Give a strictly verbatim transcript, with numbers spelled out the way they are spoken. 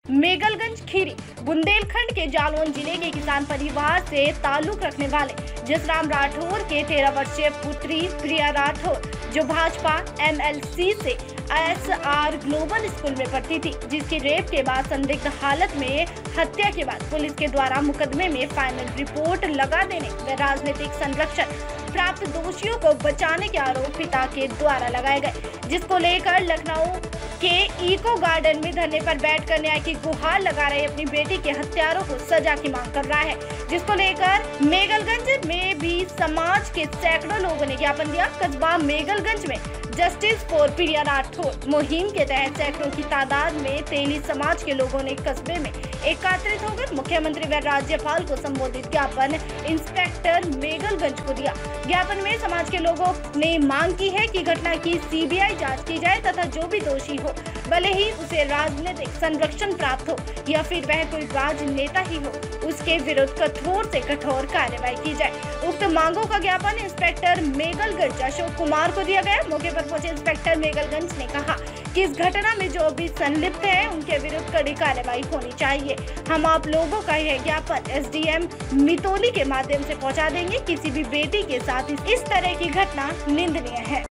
मेगलगंज खीरी बुंदेलखंड के जालौन जिले के किसान परिवार से ताल्लुक रखने वाले जसराम राठौर के तेरह वर्षीय पुत्री प्रिया राठौर, जो भाजपा एमएलसी से एस आर ग्लोबल स्कूल में पढ़ती थी, जिसकी रेप के बाद संदिग्ध हालत में हत्या के बाद पुलिस के द्वारा मुकदमे में फाइनल रिपोर्ट लगा देने व राजनीतिक संरक्षण प्राप्त दोषियों को बचाने के आरोप पिता के द्वारा लगाए गए, जिसको लेकर लखनऊ के इको गार्डन में धरने पर बैठकर न्याय की गुहार लगा रहे अपनी बेटी के हत्यारों को सजा की मांग कर रहा है, जिसको लेकर मेगलगंज में भी समाज के सैकड़ों लोगों ने ज्ञापन दिया। कस्बा मेगलगंज में जस्टिस फॉर प्रिया राठौर मुहिम के तहत सैकड़ों की तादाद में तेली समाज के लोगों ने कस्बे में एकत्रित होकर मुख्यमंत्री व राज्यपाल को संबोधित ज्ञापन इंस्पेक्टर मेगलगंज को दिया। ज्ञापन में समाज के लोगों ने मांग की है कि घटना की सीबीआई जांच की जाए तथा जो भी दोषी हो, भले ही उसे राजनीतिक संरक्षण प्राप्त हो या फिर वह कोई राजनेता ही हो, उसके विरुद्ध कठोर से कठोर कार्रवाई की जाए। उक्त मांगों का ज्ञापन इंस्पेक्टर मेगलगंज अशोक कुमार को दिया गया। मौके पर पहुंचे इंस्पेक्टर मेगलगंज ने कहा कि इस घटना में जो भी संलिप्त है उनके विरुद्ध कड़ी कार्रवाई होनी चाहिए। हम आप लोगों का यह ज्ञापन एसडीएम मितोली के माध्यम से पहुंचा देंगे। किसी भी बेटी के साथ इस तरह की घटना निंदनीय है।